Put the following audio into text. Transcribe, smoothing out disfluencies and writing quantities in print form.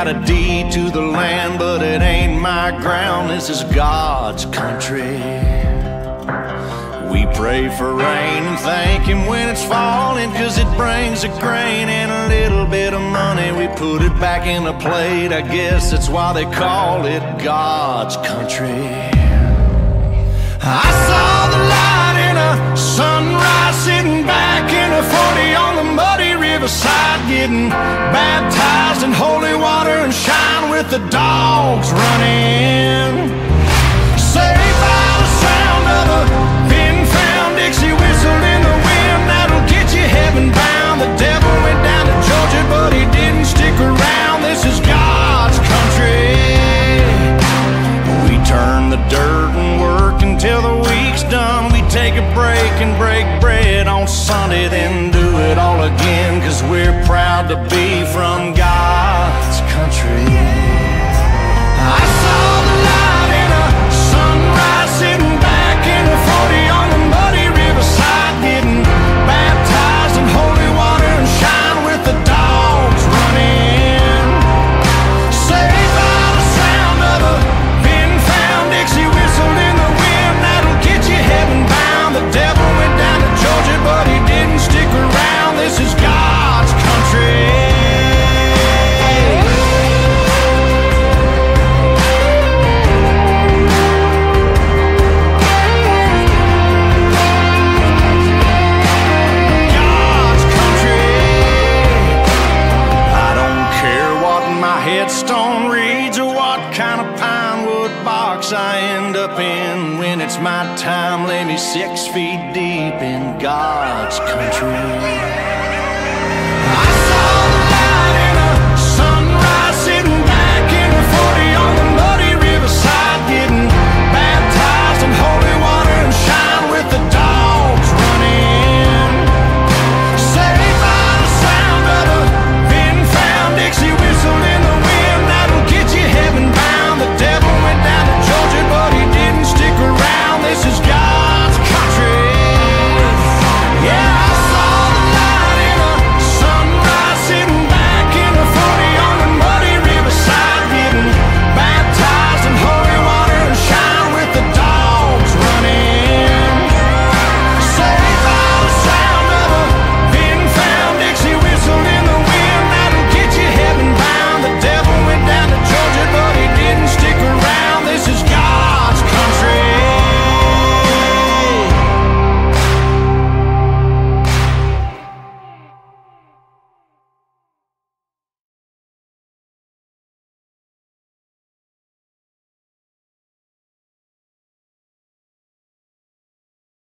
got a deed to the land, but it ain't my ground. This is God's country. We pray for rain and thank Him when it's falling, 'cause it brings a grain and a little bit of money. We put it back in the plate, I guess that's why they call it God's country. I saw the light in a sunrise, sitting back in a 40 on the muddy riverside, getting baptized in holy water and shine with the dogs running. Saved by the sound of a pin-found Dixie whistle in the wind, that'll get you heaven bound. The devil went down to Georgia, but he didn't stick around. This is God's country. We turn the dirt and work until the week's done. We take a break and break bread on Sunday, then do it all again, 'cause we're proud to be from God's country. I saw the light in a sunrise, sitting back in a 40 on the muddy riverside, getting baptized in holy water and shine with the dogs running. Saved by the sound of a pin-found Dixie whistle in the wind, that'll get you heaven bound. The devil went down to Georgia, but he didn't stick around. This is God's country. Headstone reads or what kind of pine wood box I end up in. When it's my time, lay me 6 feet deep in God's country.